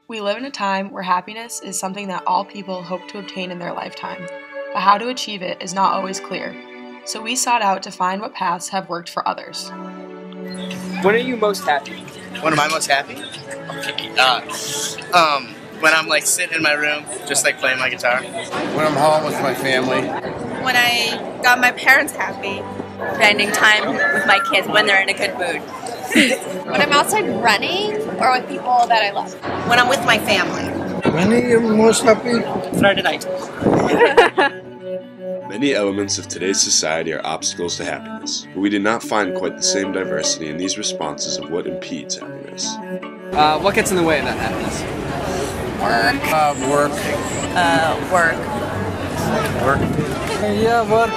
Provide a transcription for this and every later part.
We live in a time where happiness is something that all people hope to obtain in their lifetime, but how to achieve it is not always clear. So we sought out to find what paths have worked for others. When are you most happy? When am I most happy? When I'm like sitting in my room, just like playing my guitar. When I'm home with my family. When I got my parents happy. Spending time with my kids when they're in a good mood. When I'm outside running or with people that I love. When I'm with my family. When are you most happy? Friday night. Many elements of today's society are obstacles to happiness, but we did not find quite the same diversity in these responses of what impedes happiness. What gets in the way of that happiness? Work. Work. Yeah, work.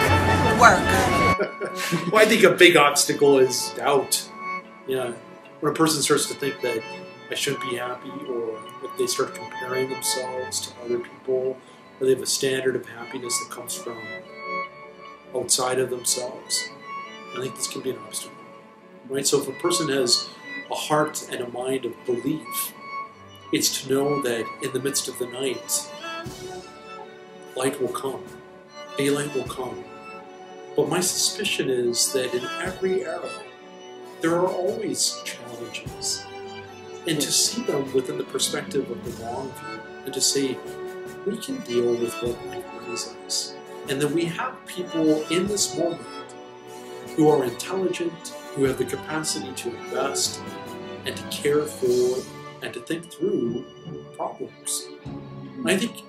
Work. Well, I think a big obstacle is doubt. Yeah, when a person starts to think that I shouldn't be happy, or if they start comparing themselves to other people, or they have a standard of happiness that comes from outside of themselves, I think this can be an obstacle. Right? So if a person has a heart and a mind of belief, it's to know that in the midst of the night, light will come, daylight will come. But my suspicion is that in every era, there are always challenges. And to see them within the perspective of the long view, and to say, we can deal with what life brings us. And that we have people in this moment who are intelligent, who have the capacity to invest and to care for and to think through problems. I think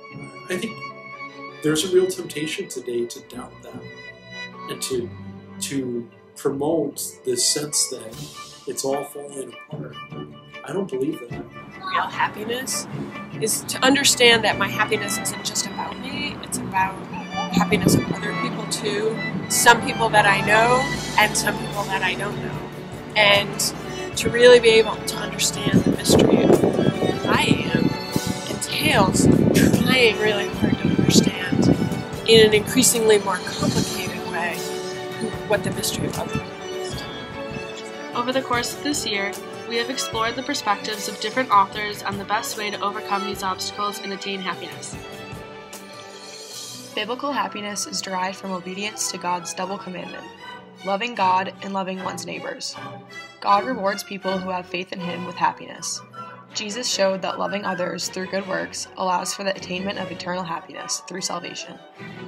there's a real temptation today to doubt that and to promote this sense that it's all falling apart. I don't believe that. Real happiness is to understand that my happiness isn't just about me, it's about happiness of other people too. Some people that I know and some people that I don't know. And to really be able to understand the mystery of who I am entails trying really hard to understand in an increasingly more complicated way what the mystery of other people is. Over the course of this year, we have explored the perspectives of different authors on the best way to overcome these obstacles and attain happiness. Biblical happiness is derived from obedience to God's double commandment, loving God and loving one's neighbors. God rewards people who have faith in Him with happiness. Jesus showed that loving others through good works allows for the attainment of eternal happiness through salvation.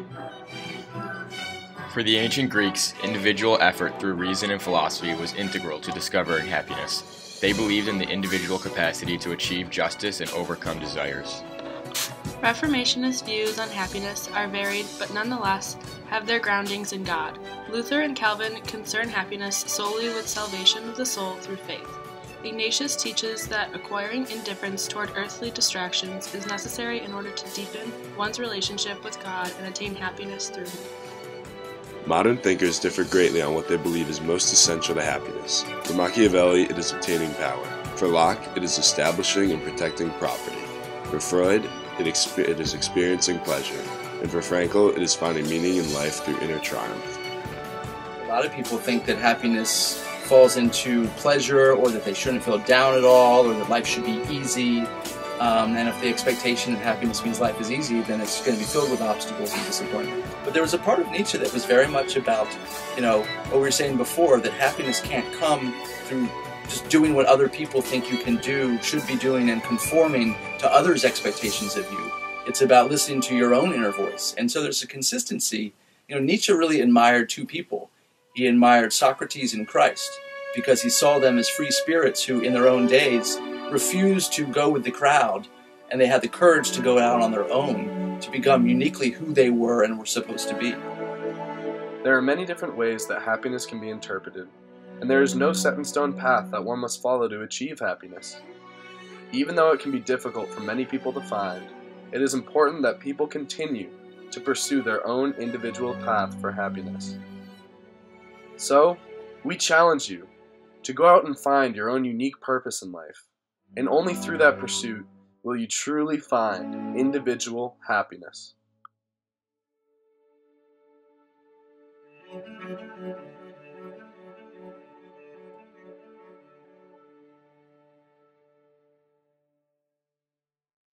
For the ancient Greeks, individual effort through reason and philosophy was integral to discovering happiness. They believed in the individual capacity to achieve justice and overcome desires. Reformationist views on happiness are varied but nonetheless have their groundings in God. Luther and Calvin concern happiness solely with salvation of the soul through faith. Ignatius teaches that acquiring indifference toward earthly distractions is necessary in order to deepen one's relationship with God and attain happiness through Him. Modern thinkers differ greatly on what they believe is most essential to happiness. For Machiavelli, it is obtaining power. For Locke, it is establishing and protecting property. For Freud, it is experiencing pleasure. And for Frankl, it is finding meaning in life through inner triumph. A lot of people think that happiness falls into pleasure, or that they shouldn't feel down at all, or that life should be easy. And if the expectation that happiness means life is easy, then it's going to be filled with obstacles and disappointment. But there was a part of Nietzsche that was very much about, what we were saying before, that happiness can't come through just doing what other people think you can do, should be doing, and conforming to others' expectations of you. It's about listening to your own inner voice. And so there's a consistency. Nietzsche really admired two people. He admired Socrates and Christ, because he saw them as free spirits who, in their own days, refused to go with the crowd, and they had the courage to go out on their own to become uniquely who they were and were supposed to be. There are many different ways that happiness can be interpreted, and there is no set-in-stone path that one must follow to achieve happiness. Even though it can be difficult for many people to find, it is important that people continue to pursue their own individual path for happiness. So, we challenge you to go out and find your own unique purpose in life, and only through that pursuit will you truly find individual happiness.